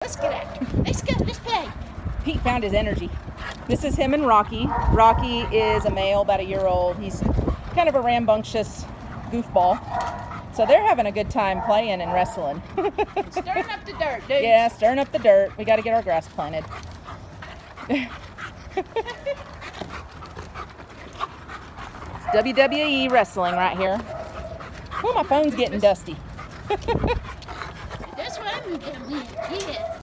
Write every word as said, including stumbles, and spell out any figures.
let's get after it. Let's go, let's play. Pete found his energy. This is him and Rocky. Rocky is a male, about a year old. He's kind of a rambunctious goofball. So they're having a good time playing and wrestling. Stirring up the dirt, dude. Yeah, stirring up the dirt. We got to get our grass planted. It's W W E wrestling right here. Oh, my phone's getting dusty. That's what I'm doing. Yeah.